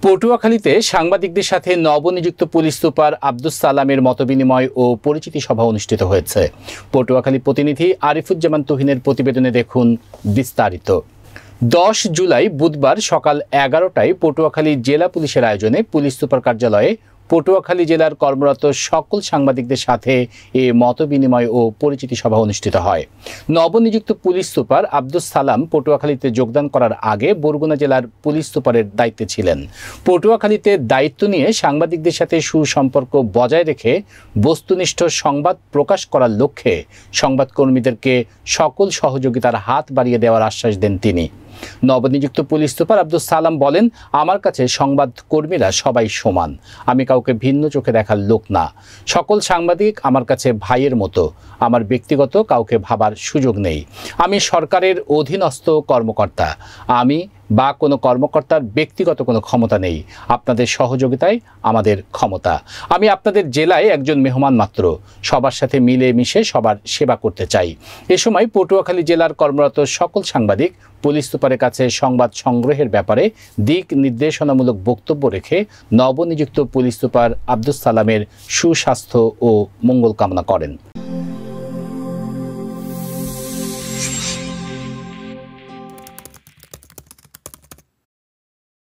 পটুয়াখালীতে সাংবাদিকদের সাথে নবনিযুক্ত পুলিশ সুপার আব্দুস সালামের মতবিনিময় ও পরিচিতি সভা অনুষ্ঠিত হয়েছে। পটুয়াখালী প্রতিনিধি আরিফুজ্জামান তুহিনের প্রতিবেদনে দেখুন বিস্তারিত। 10 জুলাই বুধবার সকাল 11টায় পটুয়াখালী জেলা পুলিশের আয়োজনে পুলিশ সুপার কার্যালয়ে পটুয়াখালী জেলার কর্মরত সকল সাংবাদিকদের সাথে এ মতবিনিময় ও পরিচিতি সভা অনুষ্ঠিত হয়। নবনিযুক্ত পুলিশ সুপার আব্দুস সালাম পটুয়াখালীতে যোগদান করার আগে বরগুনা জেলার পুলিশ সুপারের দায়িত্বে ছিলেন। পটুয়াখালীতে দায়িত্ব নিয়ে সাংবাদিকদের সাথে সুসম্পর্ক বজায় রেখে বস্তুনিষ্ঠ সংবাদ প্রকাশ করার লক্ষ্যে সংবাদকর্মীদেরকে সকল সহযোগিতার হাত বাড়িয়ে দেওয়ার আশ্বাস দেন তিনি। নবনিযুক্ত পুলিশ সুপার আব্দুস সালাম বলেন, আমার কাছে সংবাদকর্মীরা সবাই সমান, আমি কাউকে ভিন্ন চোখে দেখার লোক না। সকল সাংবাদিক আমার কাছে ভাইয়ের মতো, আমার ব্যক্তিগত কাউকে ভাবার সুযোগ নেই। আমি সরকারের অধীনস্থ কর্মকর্তা, আমি বা কোনো কর্মকর্তার ব্যক্তিগত কোনো ক্ষমতা নেই। আপনাদের সহযোগিতায় আমাদের ক্ষমতা। আমি আপনাদের জেলায় একজন মেহমান মাত্র, সবার সাথে মিলে মিশে সবার সেবা করতে চাই। এ সময় পটুয়াখালী জেলার কর্মরত সকল সাংবাদিক পুলিশ সুপারের কাছে সংবাদ সংগ্রহের ব্যাপারে দিক নির্দেশনামূলক বক্তব্য রেখে নবনিযুক্ত পুলিশ সুপার আব্দুস সালামের সুস্বাস্থ্য ও মঙ্গল কামনা করেন।